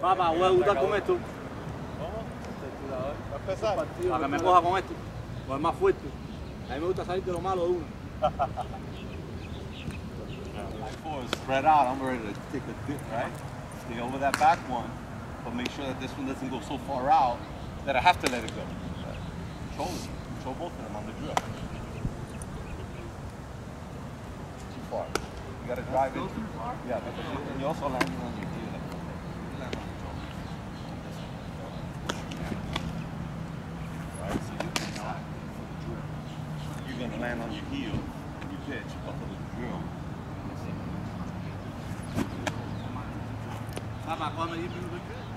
Papá, voy a debutar con esto. Para que me coja con esto. Con el más fuerte. A mí me gusta salir de lo malo de uno. Before it's spread out, I'm ready to take a dip, right? Stay over that back one, but make sure that this one doesn't go so far out that I have to let it go. Control it. Control both of them on the drill. Too far. You gotta drive in too far? Yeah, and you also landing on your heel. You land on the jaw. Right, so you can side for the drill. You're gonna land on your heel and you pitch up for the drill. Papá, ¿cuándo me dices?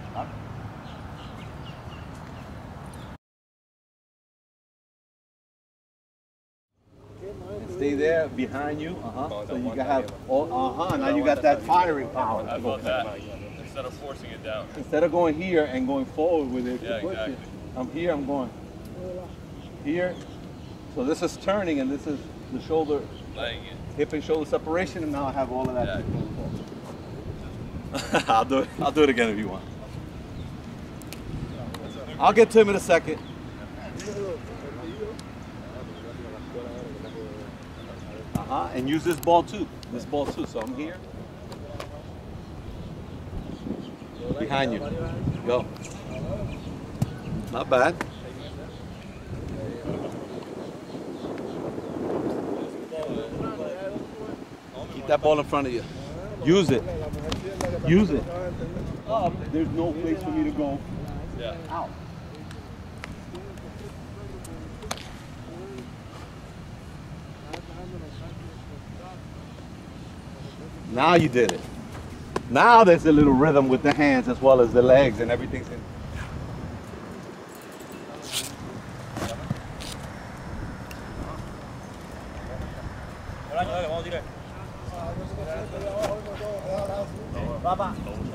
Stay there behind you, so you can have all, now you got that firing power. I love that. Instead of forcing it down. Instead of going here and going forward with it, Yeah, exactly. I'm here, I'm going here. So this is turning and this is the shoulder, hip and shoulder separation, and now I have all of that. Yeah. I'll do it again if you want. I'll get to him in a second. And use this ball too. So I'm here. Behind you. Go. Not bad. Keep that ball in front of you. Use it. Use it. Up, there's no place for me to go. Yeah. Out. Now you did it. Now there's a little rhythm with the hands as well as the legs and everything's in. Papá,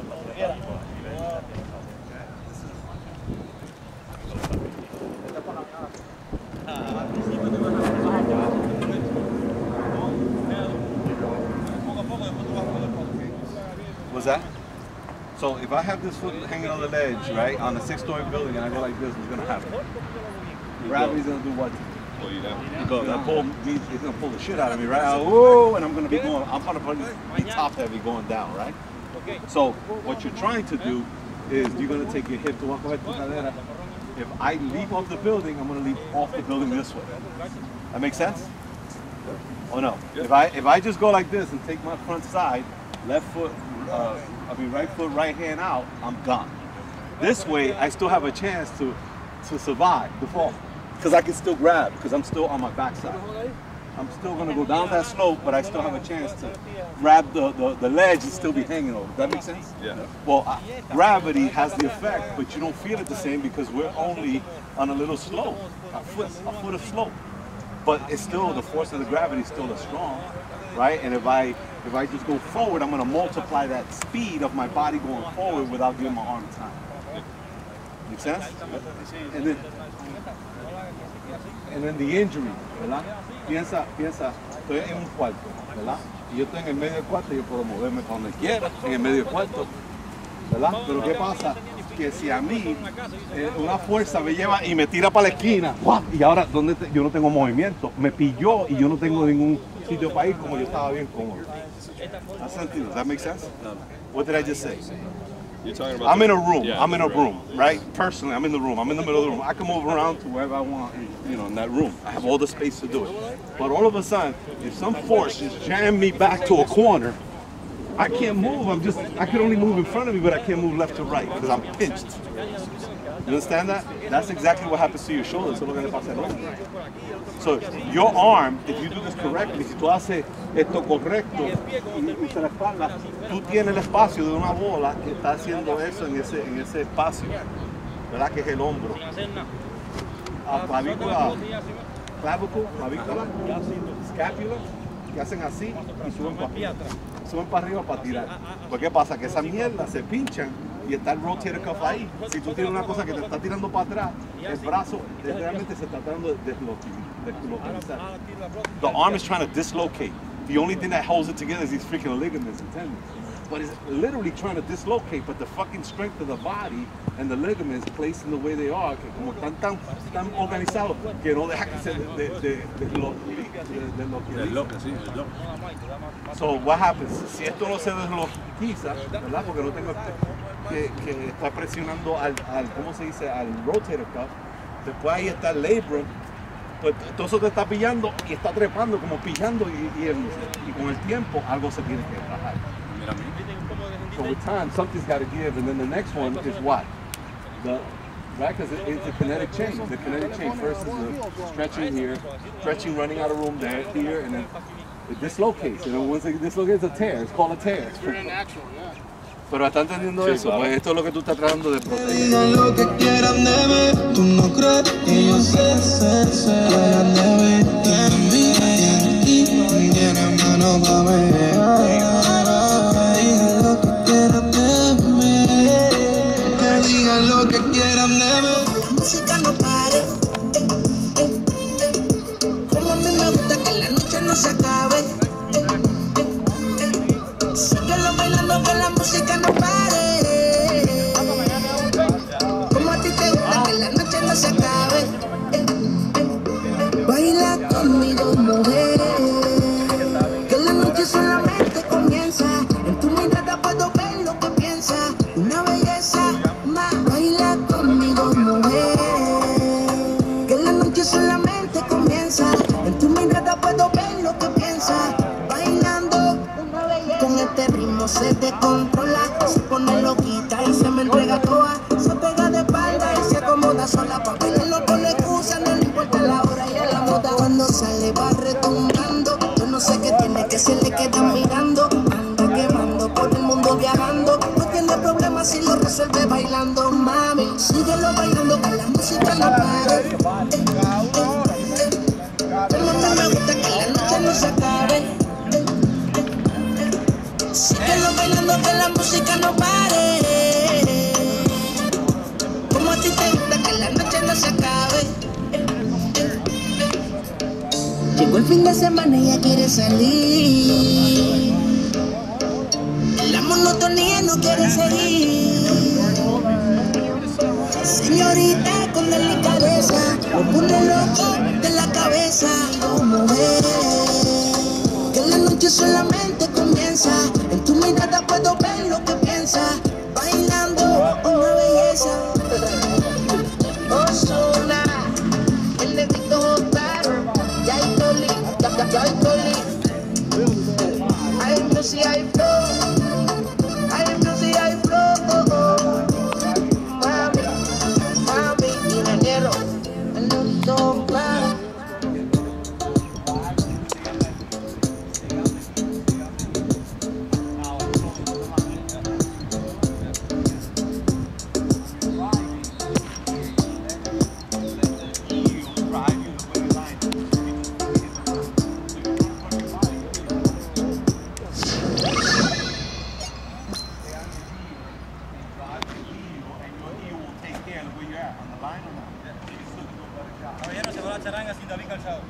What's that? So if I have this foot hanging on the ledge, right, on a 6-story building, and I go like this, what's gonna happen? Gravity's gonna do what? Pull you down. That pull means it's gonna pull the shit out of me, right? Whoa, and I'm gonna be going. I'm gonna be top heavy going down, right? So what you're trying to do is you're gonna take your hip to walk ahead. If I leap off the building, I'm gonna leap off the building this way. That makes sense? Oh no. If I just go like this and take my front side, left foot, right foot, right hand out, I'm gone. This way, I still have a chance to survive the fall. Because I can still grab, because I'm still on my backside. I'm still gonna go down that slope, but I still have a chance to grab the ledge and still be hanging over. Does that make sense? Yeah. Well, gravity has the effect, but you don't feel it the same because we're only on a little slope, a foot of slope. But it's still, the force of the gravity is still as strong, right? And if I just go forward, I'm gonna multiply that speed of my body going forward without giving my arm time. Make sense? And then the injury, ¿verdad? Piensa, estoy en un cuarto, ¿verdad? Y yo estoy en el medio del cuarto y yo puedo moverme para donde quiera, en el medio del cuarto, ¿verdad? Pero ¿qué pasa? Que si a mí una fuerza me lleva y me tira para la esquina, ¡guau! Y ahora yo no tengo movimiento, me pilló y yo no tengo ningún sitio para ir como yo estaba bien cómodo. ¿Has sentido? Does that make sense? No. What did I just say? You're talking about I'm in a room. Yeah, I'm in a room, right? Personally, I'm in the room. I'm in the middle of the room. I can move around to wherever I want, in that room. I have all the space to do it. But all of a sudden, if some force just jammed me back to a corner, I can't move. I can only move in front of me, but I can't move left to right because I'm pinched. You understand that? That's exactly what happens to your shoulder. Eso es lo que le pasa al hombro. So your arm, if you do this correctly, si tú haces esto correcto y usas la espalda, tú tienes el espacio de una bola que está haciendo eso en ese espacio, ¿verdad? Que es el hombro. Clavícula, clavícula, scapula, que hacen así y suben para arriba para tirar. Pues ¿qué pasa? Que esa mierda se pinchan y está el rotator cuff ahí. Si tú tienes una cosa que te está tirando para atrás, el brazo realmente se está tratando de deslocalizar. The arm is trying to dislocate. The only thing that holds it together is these freaking ligaments and tendons. but it's literally trying to dislocate, but the fucking strength of the body and the ligaments placed in the way they are, que como tan organizados, que no deja que se Desloque, sí, desloque. So what happens? Si esto no se desloquiza, ¿verdad? Porque no tengo que está presionando al ¿cómo se dice? Al rotator cuff. Después ahí está el labrum. Pues todo eso te está pillando y está trepando, como pillando y con el tiempo algo se tiene que bajar. Mira a mí. So with time, something's got to give, and then the next one is what? Right, because it's a kinetic change. The kinetic change first is the stretching here, stretching running out of room there, here, and then it dislocates. And then once it dislocates, it's a tear. It's called a tear. Pero ¿están entendiendo eso? Claro. Pues esto es lo que tú estás tratando de proteger. Digan lo que quieran de mí, tú no crees que yo sé, vayan de mí, tienen mano pa' mí. Digan lo que quieran de mí, que digan lo que quieran de mí. La música no pare, como a mí me gusta que la noche no se acabe. Síguelo bailando que la música no pare. Como a ti te gusta que la noche no se acabe. Baila conmigo, mujer. Que la noche solamente comienza. En tu mirada puedo ver lo que piensas. Una belleza más. Baila conmigo, mujer. Que la noche solamente comienza. En tu mirada puedo ver lo que piensas. Bailando. Con este ritmo se descontrola, se pone loquita y se me entrega toda. Se pega de espalda y se acomoda sola. Pa' bailarlo con la excusa, no le importa la hora y a la moda. Cuando sale va retumbando, yo no sé qué tiene que se le quedan mirando. Anda quemando por el mundo viajando, no tiene problema si lo resuelve bailando. Mami, síguelo bailando que la música no pare. Como me gusta que la noche no se acabe. Síguelo bailando que la música no pare. Como a ti te gusta que la noche no se acabe. Llegó el fin de semana y ella quiere salir. La monotonía no quiere seguir. Señorita con delicadeza, lo pone loco de la cabeza. Oh, mujer, que la noche solamente comienza. En tu mirada puedo ver lo que piensas. Bailando una belleza. Osuna, el negrito J, ya hay Toli, ya hay Toli. Hay music, hay flow. Hay music, hay flow. Mami, ingeniero, el negrito claro. Caballero, se va la charanga sin David Calzado.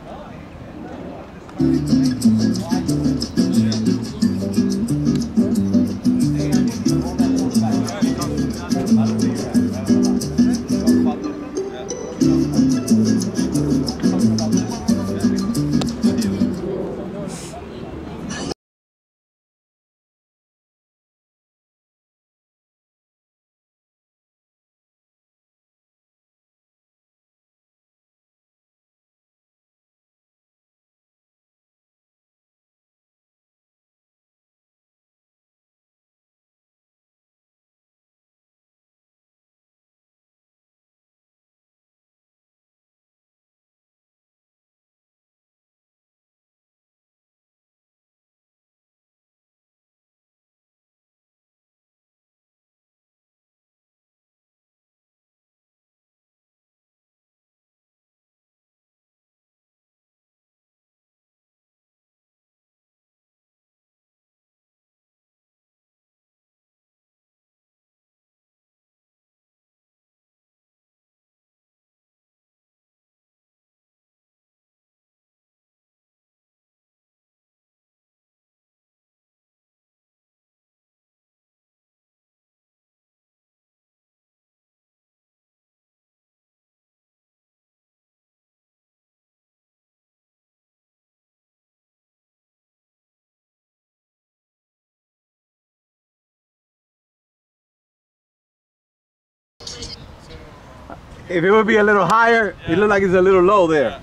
If it would be a little higher, it looked like it's a little low there.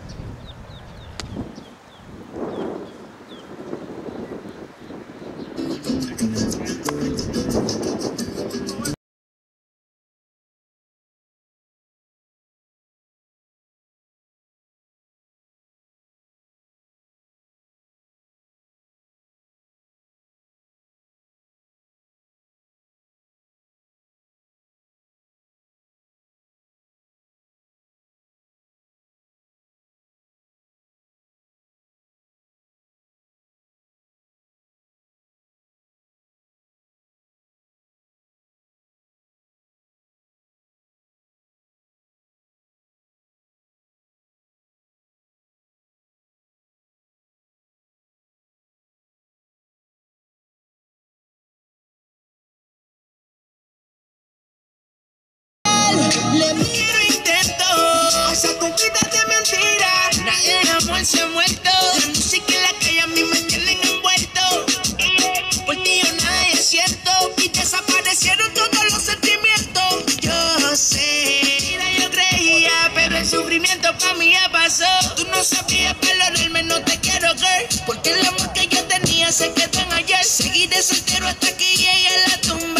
Le miro intento, esa conquista de mentira. Nadie jamás se ha muerto. La música y la calle a mí me tienen envuelto. Por ti yo nada es cierto. Y desaparecieron todos los sentimientos. Yo sé, mira, yo creía, pero el sufrimiento para mí ya pasó. Tú no sabías valorarme, no te quiero, girl. Porque el amor que yo tenía se quedó en ayer. Seguiré soltero hasta que llegue a la tumba.